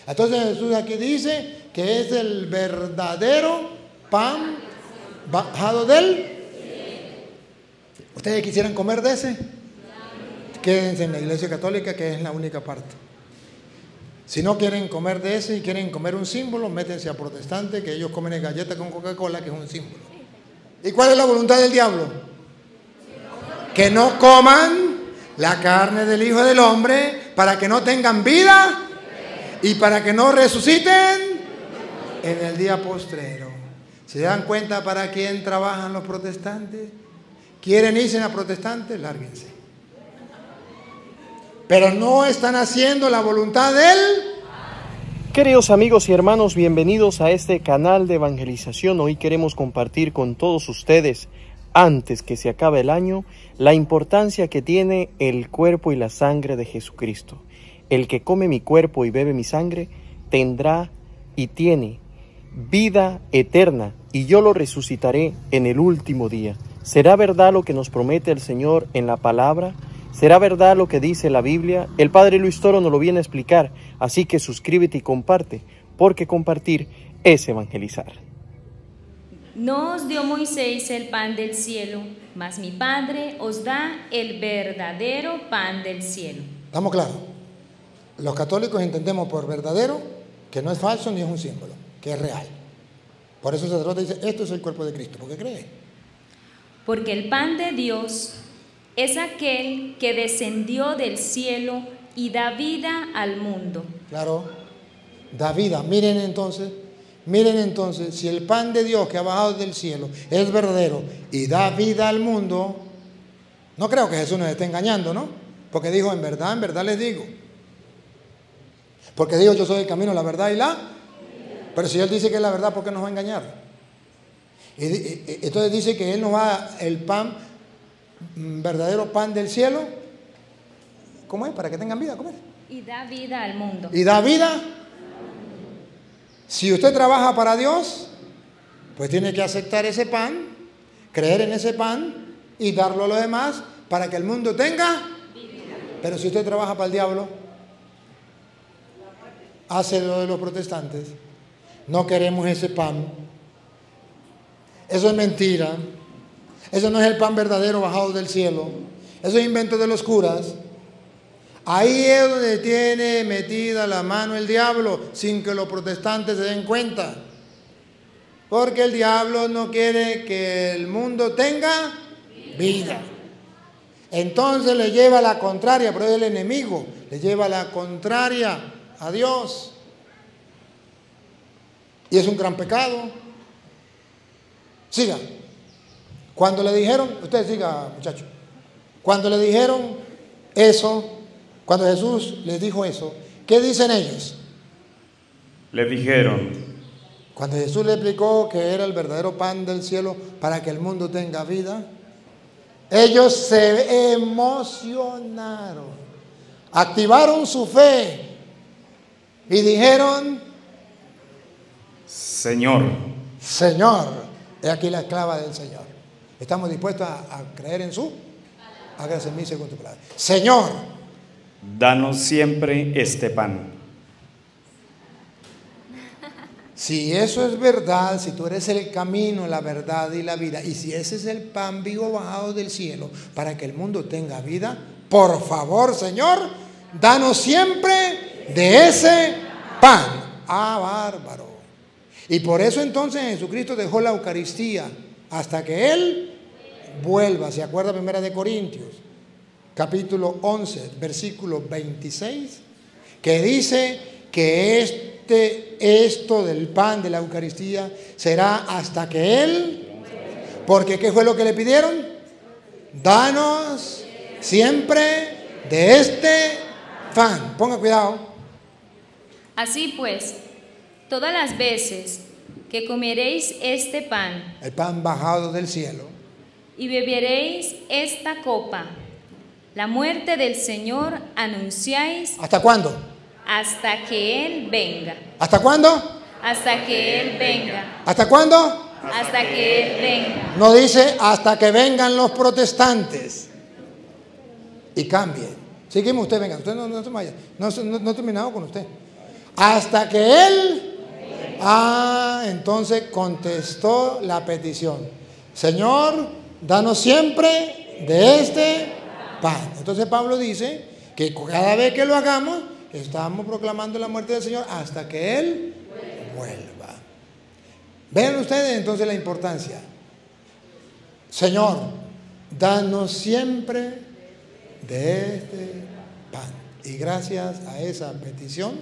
Entonces Jesús aquí dice que es el verdadero pan bajado del... ¿Ustedes quisieran comer de ese? Quédense en la Iglesia Católica, que es la única parte. Si no quieren comer de ese y quieren comer un símbolo, métense a protestante, que ellos comen galletas con Coca-Cola, que es un símbolo. ¿Y cuál es la voluntad del diablo? Que no coman la carne del Hijo del Hombre, para que no tengan vida y para que no resuciten en el día postrero. ¿Se dan cuenta para quién trabajan los protestantes? ¿Quieren irse a protestantes? Lárguense. Pero no están haciendo la voluntad de Él. Queridos amigos y hermanos, bienvenidos a este canal de evangelización. Hoy queremos compartir con todos ustedes, antes que se acabe el año, la importancia que tiene el cuerpo y la sangre de Jesucristo. El que come mi cuerpo y bebe mi sangre, tendrá y tiene vida eterna, y yo lo resucitaré en el último día. ¿Será verdad lo que nos promete el Señor en la palabra? ¿Será verdad lo que dice la Biblia? El Padre Luis Toro nos lo viene a explicar, así que suscríbete y comparte, porque compartir es evangelizar. No os dio Moisés el pan del cielo, mas mi Padre os da el verdadero pan del cielo. ¿Estamos claros? Los católicos entendemos por verdadero que no es falso ni es un símbolo, que es real. Por eso el sacerdote dice, esto es el cuerpo de Cristo, porque cree. Porque el pan de Dios es aquel que descendió del cielo y da vida al mundo. Claro, da vida. Miren entonces, si el pan de Dios que ha bajado del cielo es verdadero y da vida al mundo, no creo que Jesús nos esté engañando, ¿no? Porque dijo, en verdad les digo. Porque dijo, yo soy el camino, la verdad y la... Pero si Él dice que es la verdad, ¿por qué nos va a engañar? Entonces dice que Él nos va el pan, verdadero pan del cielo. ¿Cómo es? Para que tengan vida, ¿cómo es? Y da vida al mundo. Y da vida. Si usted trabaja para Dios, pues tiene que aceptar ese pan, creer en ese pan y darlo a los demás para que el mundo tenga vida. Pero si usted trabaja para el diablo, hace lo de los protestantes. No queremos ese pan. Eso es mentira. Eso no es el pan verdadero bajado del cielo. Eso es invento de los curas. Ahí es donde tiene metida la mano el diablo, sin que los protestantes se den cuenta. Porque el diablo no quiere que el mundo tenga vida. Entonces le lleva la contraria, pero es el enemigo. Le lleva la contraria a Dios. Y es un gran pecado. Siga. Cuando le dijeron, usted siga, muchacho. Cuando le dijeron eso, cuando Jesús les dijo eso, ¿qué dicen ellos? Le dijeron. Cuando Jesús le explicó que era el verdadero pan del cielo para que el mundo tenga vida, ellos se emocionaron, activaron su fe y dijeron, Señor. Señor, he aquí la esclava del Señor. Estamos dispuestos a creer en su, hágase en mí según tu palabra. Señor, danos siempre este pan. Si eso es verdad, si tú eres el camino, la verdad y la vida, y si ese es el pan vivo bajado del cielo para que el mundo tenga vida, por favor, Señor, danos siempre de ese pan. Ah, bárbaro. Y por eso entonces Jesucristo dejó la Eucaristía hasta que Él vuelva. ¿Se acuerda? 1 Corintios, capítulo 11, versículo 26, que dice que esto del pan de la Eucaristía será hasta que Él, porque ¿qué fue lo que le pidieron? Danos siempre de este pan. Ponga cuidado. Así pues, todas las veces que comeréis este pan, el pan bajado del cielo, y beberéis esta copa, la muerte del Señor anunciáis. ¿Hasta cuándo? Hasta que Él venga. ¿Hasta cuándo? Hasta que Él venga. ¿Hasta cuándo? Hasta que Él venga. No dice hasta que vengan los protestantes y cambien. Seguimos, usted venga, usted no he terminado con usted. hasta que Él... entonces contestó la petición. Señor, danos siempre de este pan. Entonces Pablo dice que cada vez que lo hagamos, estamos proclamando la muerte del Señor hasta que Él vuelva. Vean ustedes entonces la importancia. Señor, danos siempre de este pan. Y gracias a esa petición,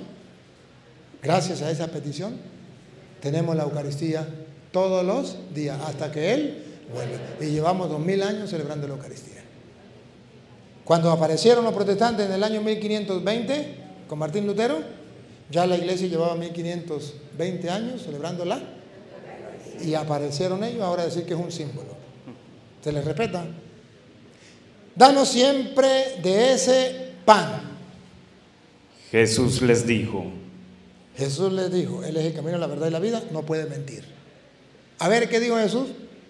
tenemos la Eucaristía todos los días hasta que Él vuelva. Y llevamos 2000 años celebrando la Eucaristía. Cuando aparecieron los protestantes en el año 1520 con Martín Lutero, ya la iglesia llevaba 1520 años celebrándola y aparecieron ellos ahora a decir que es un símbolo. ¿Se les respeta? Danos siempre de ese pan. Jesús les dijo, Él es el camino, la verdad y la vida, no puede mentir. A ver, ¿qué dijo Jesús?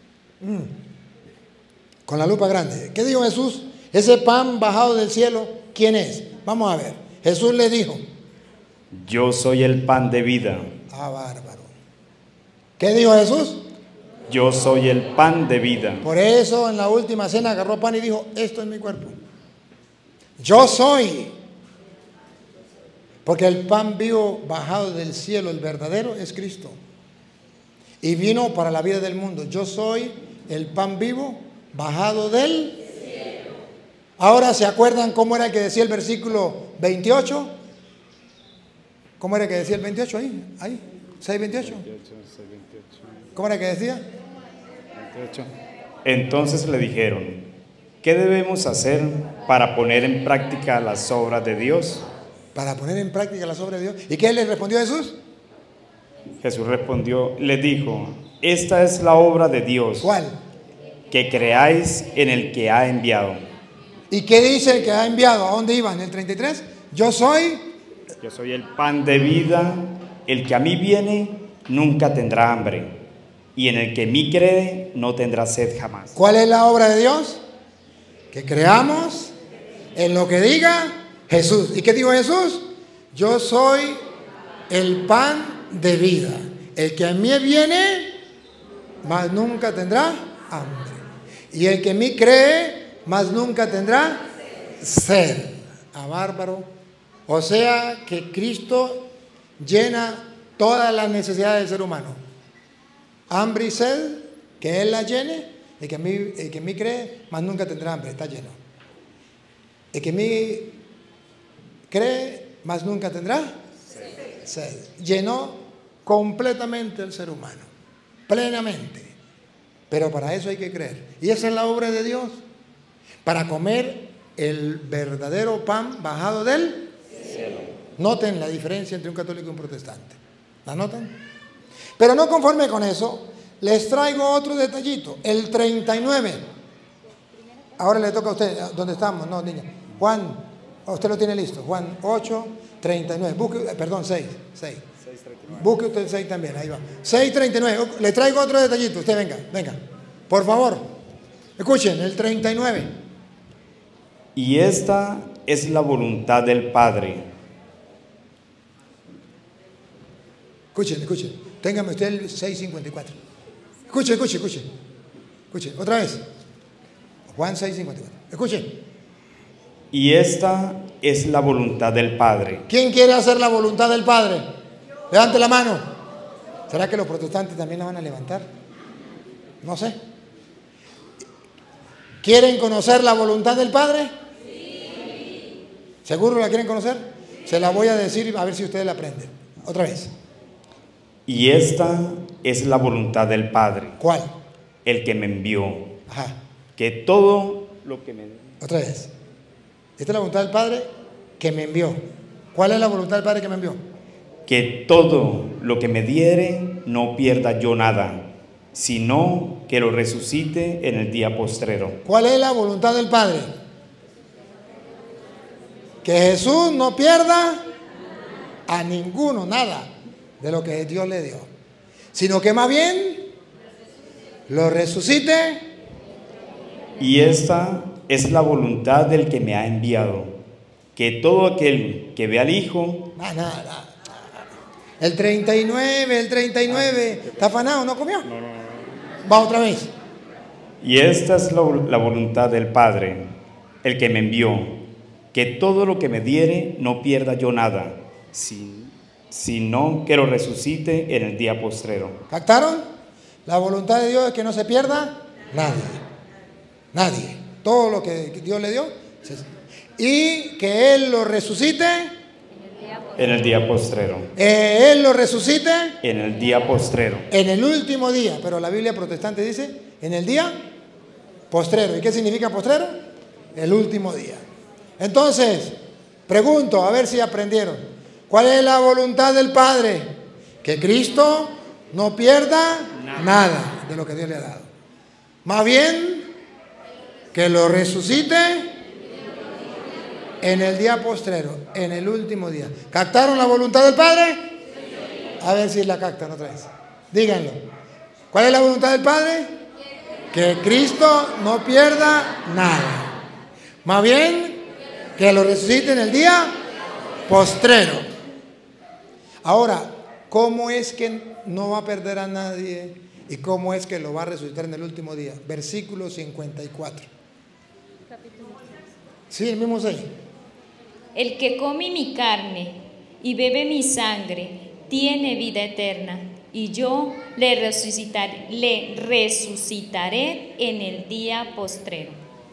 Con la lupa grande. ¿Qué dijo Jesús? Ese pan bajado del cielo, ¿quién es? Vamos a ver. Jesús le dijo, yo soy el pan de vida. Bárbaro. ¿Qué dijo Jesús? Yo soy el pan de vida. Por eso en la última cena agarró pan y dijo, esto es mi cuerpo. Yo soy. Porque el pan vivo bajado del cielo, el verdadero, es Cristo. Y vino para la vida del mundo. Yo soy el pan vivo bajado del cielo. Ahora, ¿se acuerdan cómo era que decía el versículo 28? ¿Cómo era que decía el 28 ahí? 6:28. ¿Cómo era que decía? 28. Entonces le dijeron, ¿qué debemos hacer para poner en práctica las obras de Dios? Para poner en práctica las obras de Dios. ¿Y qué le respondió Jesús? Jesús respondió, le dijo, esta es la obra de Dios. ¿Cuál? Que creáis en el que ha enviado. ¿Y qué dice el que ha enviado? ¿A dónde iba? ¿En el 33? Yo soy el pan de vida, el que a mí viene nunca tendrá hambre, y en el que en mí cree no tendrá sed jamás. ¿Cuál es la obra de Dios? Que creamos en lo que diga Jesús. ¿Y qué dijo Jesús? Yo soy el pan de vida. El que a mí viene, más nunca tendrá hambre. Y el que en mí cree, más nunca tendrá sed. Bárbaro. O sea que Cristo llena todas las necesidades del ser humano. Hambre y sed, que Él la llene. El que en mí cree, más nunca tendrá hambre. Está lleno. El que en mí cree, más nunca tendrá sed. Llenó completamente el ser humano, plenamente. Pero para eso hay que creer. Y esa es la obra de Dios. Para comer el verdadero pan bajado del cielo. Noten la diferencia entre un católico y un protestante. ¿La notan? Pero no conforme con eso, les traigo otro detallito. El 39. Ahora le toca a usted. ¿Dónde estamos? No, niña. Juan, usted lo tiene listo. Juan 8, 39. Busque, perdón, 6. Busque usted el 6 también. Ahí va. 6:39. Le traigo otro detallito. Usted venga. Por favor. Escuchen, el 39. Y esta es la voluntad del Padre. Escuchen. Téngame usted el 6:54. Escuchen. Otra vez. Juan 6:54. Escuchen. Y esta es la voluntad del Padre. ¿Quién quiere hacer la voluntad del Padre? Levante la mano. ¿Será que los protestantes también la van a levantar? No sé. ¿Quieren conocer la voluntad del Padre? Sí. ¿Seguro la quieren conocer? Se la voy a decir a ver si ustedes la aprenden. Otra vez. Y esta es la voluntad del Padre. ¿Cuál? El que me envió. Ajá. Que todo lo que me... Otra vez. Esta es la voluntad del Padre que me envió. ¿Cuál es la voluntad del Padre que me envió? Que todo lo que me diere no pierda yo nada, sino que lo resucite en el día postrero. ¿Cuál es la voluntad del Padre? Que Jesús no pierda a ninguno, nada de lo que Dios le dio, sino que más bien lo resucite. Y esta es la voluntad del que me ha enviado, que todo aquel que ve al Hijo... El 39. ¿Está afanado? ¿No comió? No. Va otra vez. Y esta es la voluntad del Padre, el que me envió, que todo lo que me diere no pierda yo nada, sino que lo resucite en el día postrero. ¿Captaron? La voluntad de Dios es que no se pierda nadie. Todo lo que Dios le dio. Y que Él lo resucite en el día postrero. Él lo resucite en el día postrero. En el último día. Pero la Biblia protestante dice en el día postrero. ¿Y qué significa postrero? El último día. Entonces, pregunto, a ver si aprendieron. ¿Cuál es la voluntad del Padre? Que Cristo no pierda nada de lo que Dios le ha dado. Más bien, que lo resucite en el día postrero, en el último día. ¿Captaron la voluntad del Padre? A ver si la captan otra vez. Díganlo. ¿Cuál es la voluntad del Padre? Que Cristo no pierda nada. Más bien, que lo resucite en el día postrero. Ahora, ¿cómo es que no va a perder a nadie? ¿Y cómo es que lo va a resucitar en el último día? Versículo 54. Sí, el mismo 6. El que come mi carne y bebe mi sangre tiene vida eterna, y yo le resucitaré en el día postrero.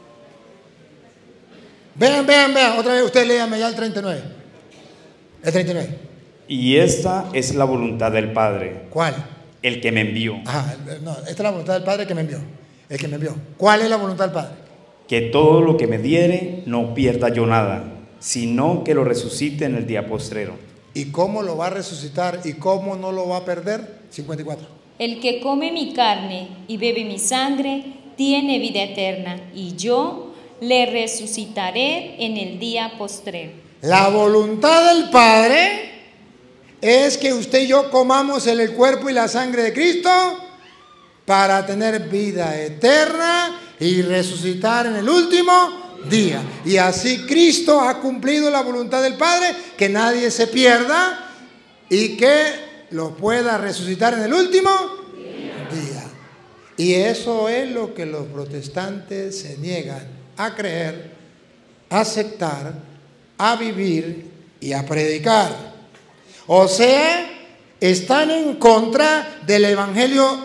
Vean, otra vez ustedes léanme ya el 39. El 39. Y esta es la voluntad del Padre. ¿Cuál? El que me envió. Ajá, no, esta es la voluntad del Padre que me envió. El que me envió. ¿Cuál es la voluntad del Padre? Que todo lo que me diere no pierda yo nada, sino que lo resucite en el día postrero. ¿Y cómo lo va a resucitar y cómo no lo va a perder? 54. El que come mi carne y bebe mi sangre tiene vida eterna, y yo le resucitaré en el día postrero. La voluntad del Padre es que usted y yo comamos el cuerpo y la sangre de Cristo para tener vida eterna y resucitar en el último día. Y así Cristo ha cumplido la voluntad del Padre, que nadie se pierda y que lo pueda resucitar en el último día. Y eso es lo que los protestantes se niegan a creer, a aceptar, a vivir y a predicar. O sea, están en contra del evangelio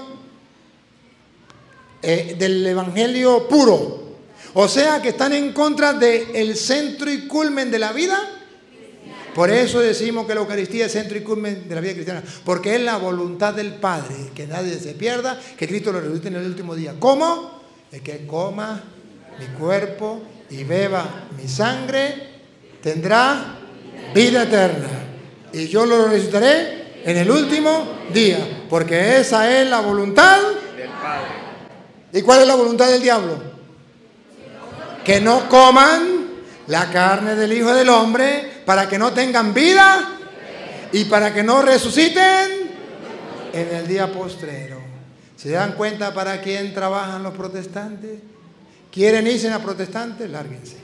puro. O sea, que están en contra del centro y culmen de la vida. Por eso decimos que la Eucaristía es centro y culmen de la vida cristiana, porque es la voluntad del Padre, que nadie se pierda, que Cristo lo resucite en el último día. ¿Cómo? El que coma mi cuerpo y beba mi sangre tendrá vida eterna, y yo lo resucitaré en el último día, porque esa es la voluntad del Padre. ¿Y cuál es la voluntad del diablo? Que no coman la carne del Hijo del Hombre, para que no tengan vida y para que no resuciten en el día postrero. ¿Se dan cuenta para quién trabajan los protestantes? ¿Quieren irse a protestantes? Lárguense.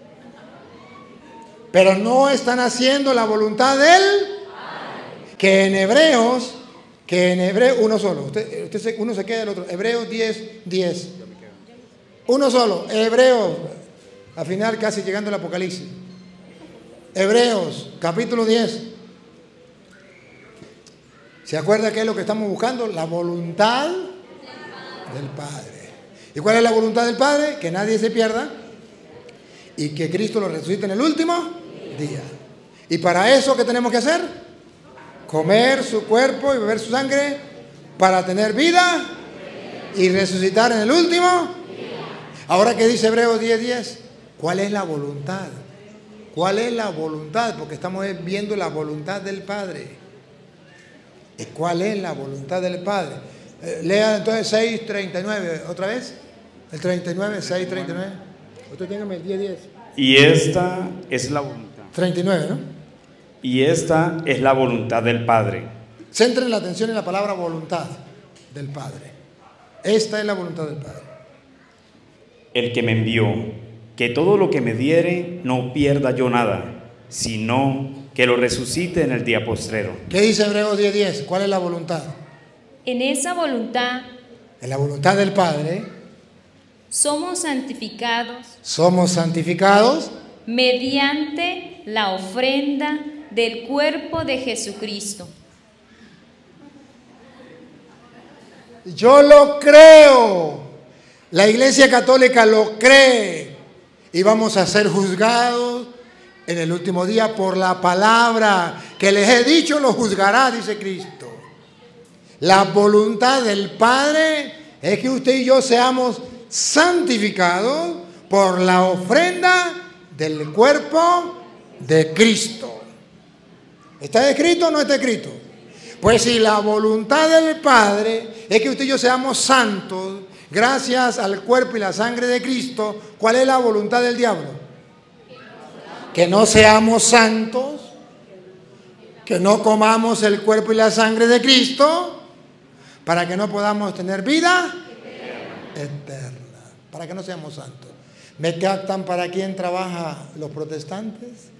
Pero no están haciendo la voluntad de Él, que en Hebreos, uno solo, uno se queda del otro. Hebreos 10. Uno solo, Hebreos, al final casi llegando al Apocalipsis. Hebreos, capítulo 10. ¿Se acuerda qué es lo que estamos buscando? La voluntad del Padre. ¿Y cuál es la voluntad del Padre? Que nadie se pierda y que Cristo lo resucite en el último día. ¿Y para eso qué tenemos que hacer? Comer su cuerpo y beber su sangre para tener vida y resucitar en el último día. Ahora que dice Hebreos 10:10, ¿cuál es la voluntad? ¿Cuál es la voluntad? Porque estamos viendo la voluntad del Padre. ¿Y cuál es la voluntad del Padre? Lea entonces 6:39, otra vez. El 39, 6:39. Usted téngame el 10:10. Y esta es la voluntad. 39, ¿no? Y esta es la voluntad del Padre. Centren la atención en la palabra voluntad del Padre. Esta es la voluntad del Padre. El que me envió, que todo lo que me diere no pierda yo nada, sino que lo resucite en el día postrero. ¿Qué dice Hebreos 10:10? ¿Cuál es la voluntad? En esa voluntad En la voluntad del Padre somos santificados somos santificados mediante la ofrenda del cuerpo de Jesucristo. Yo lo creo, la Iglesia Católica lo cree y vamos a ser juzgados en el último día por la palabra que les he dicho, lo juzgará, dice Cristo. La voluntad del Padre es que usted y yo seamos santificados por la ofrenda del cuerpo de Cristo. ¿Está escrito o no está escrito? Pues si la voluntad del Padre es que usted y yo seamos santos gracias al cuerpo y la sangre de Cristo, ¿cuál es la voluntad del diablo? Que no seamos santos, que no comamos el cuerpo y la sangre de Cristo, para que no podamos tener vida eterna, para que no seamos santos. ¿Me captan para quién trabaja los protestantes?